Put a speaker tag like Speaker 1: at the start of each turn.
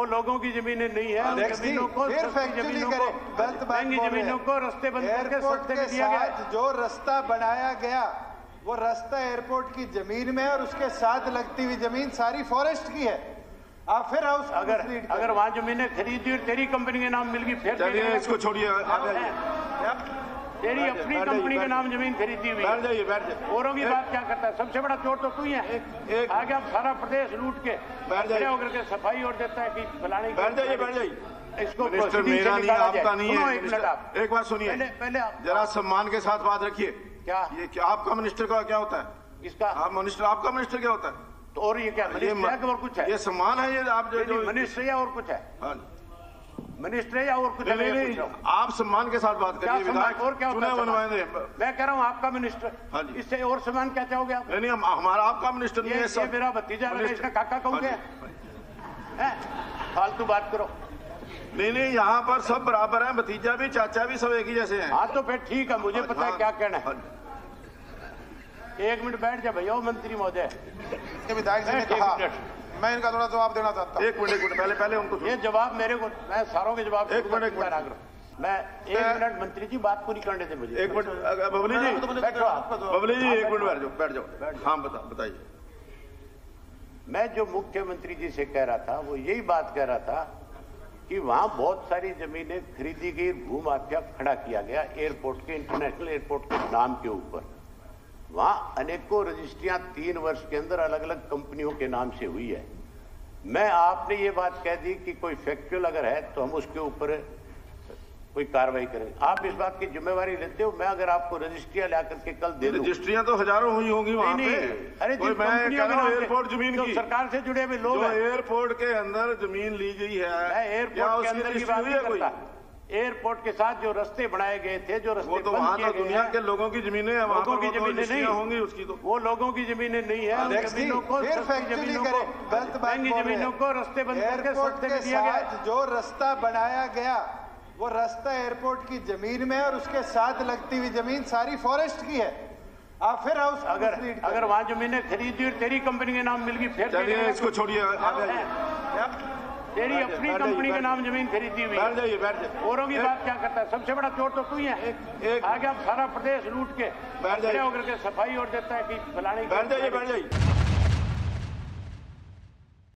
Speaker 1: लोगों की जमीनें नहीं है, उन जमीनों को, जमीनों को, महंगी जमीनों को रास्ते बंद करके सस्ते में दिया गया।
Speaker 2: जो रास्ता बनाया गया वो रास्ता एयरपोर्ट की जमीन में और उसके साथ लगती हुई जमीन सारी फॉरेस्ट की है। आप फिर हाउस
Speaker 1: अगर वहाँ जमीनें खरीदी और तेरी कंपनी के नाम मिल गई फिर
Speaker 3: चलिए इसको छोड़िए,
Speaker 1: तेरी अपनी कंपनी के नाम जमीन खरीदी हुई।
Speaker 3: बैठ जाइए।
Speaker 1: औरों की बात क्या करता है? सबसे बड़ा चोर तो तू ही है। आगे आप सारा प्रदेश लूट के खड़े होकर के सफाई और देता है कि फलाने।
Speaker 3: बैठ जाइए।
Speaker 1: इसको
Speaker 3: मेरा नहीं, आपका नहीं है।
Speaker 1: एक मिनट आप
Speaker 3: एक बात सुनिए,
Speaker 1: पहले
Speaker 3: जरा सम्मान के साथ बात रखिए।
Speaker 1: क्या
Speaker 3: ये क्या आपका मिनिस्टर का क्या होता है?
Speaker 1: किसका?
Speaker 3: आपका मिनिस्टर क्या होता है?
Speaker 1: तो और ये क्या मिनिस्टर है और कुछ है?
Speaker 3: ये सम्मान है, ये आप जो
Speaker 1: मिनिस्टर या और कुछ है? मिनिस्टर या और कुछ
Speaker 3: नहीं, आप सम्मान के साथ बात करिए। विधायक
Speaker 1: और क्या होता है?
Speaker 3: मैं
Speaker 1: कह रहा हूँ आपका मिनिस्टर, इससे और सम्मान क्या चाहोगे आप?
Speaker 3: नहीं, हमारा आपका मिनिस्टर नहीं है।
Speaker 1: ये मेरा भतीजा है, इसका काका कहूँगे? फालतू बात करो।
Speaker 3: नहीं, यहाँ पर सब बराबर है, भतीजा भी चाचा भी सब एक ही जैसे हैं।
Speaker 1: हाँ तो फिर ठीक है, मुझे पता है क्या कहना है। एक मिनट बैठ जा भैया मंत्री महोदय।
Speaker 2: विधायक जी ने कहा, मैं इनका थोड़ा जवाब देना चाहता हूँ।
Speaker 3: एक मिनट पहले उनको
Speaker 1: ये जवाब मेरे को, मैं सारों के जवाब
Speaker 3: एक मिनट
Speaker 1: मैं एक मिनट मंत्री जी बात पूरी करने थे मुझे।
Speaker 3: एक मिनट बबली जी, बबली जी एक मिनट बैठ जाओ। हाँ बताइए।
Speaker 1: मैं जो मुख्यमंत्री जी से कह रहा था वो यही बात कह रहा था कि वहां बहुत सारी जमीनें खरीदी गई, भूमाफिया खड़ा किया गया एयरपोर्ट के, इंटरनेशनल एयरपोर्ट के नाम के ऊपर। वहां अनेकों रजिस्ट्रियां 3 वर्ष के अंदर अलग अलग कंपनियों के नाम से हुई है। मैं आपने ये बात कह दी कि कोई फैक्चुअल अगर है तो हम उसके ऊपर कोई कार्रवाई करें। आप इस बात की जिम्मेवारी लेते हो? मैं अगर आपको रजिस्ट्रियां ला करके कल दे दूं,
Speaker 3: रजिस्ट्रियां तो हजारों हुई होंगी वहां पे।
Speaker 1: अरे
Speaker 3: एयरपोर्ट जमीन की
Speaker 1: सरकार से जुड़े हुए लोग,
Speaker 3: एयरपोर्ट के अंदर जमीन ली गई है।
Speaker 1: मैं एयरपोर्ट के अंदर की बात नहीं करता। एयरपोर्ट के साथ जो रास्ते बनाए गए थे, जो रास्ते
Speaker 3: तो वहाँ तो दुनिया के लोगों की जमीनें हैं,
Speaker 1: लोगों की जमीनें नहीं
Speaker 3: होंगी उसकी तो
Speaker 1: वो लोगों की जमीनें नहीं है। जमीनों को, महंगी जमीनों को रास्ते बंद करके सस्ते में दिया गया।
Speaker 2: जो रास्ता बनाया गया वो रास्ता एयरपोर्ट की जमीन में और उसके साथ लगती हुई जमीन सारी फॉरेस्ट की है। आप फिर हाउस
Speaker 1: अगर वहाँ जमीनें खरीदी और तेरी कंपनी के नाम मिल गई फिर
Speaker 3: चलिए इसको छोड़िए,
Speaker 1: तेरी अपनी कंपनी के नाम जमीन खरीदी हुई।
Speaker 3: बैठ जाइए।
Speaker 1: औरों की बात क्या करता है? सबसे बड़ा चोर तो तू ही है। आगे आप सारा प्रदेश लूट के खड़े होकर के सफाई और देता है कि फलाने।
Speaker 3: बैठ जाइए।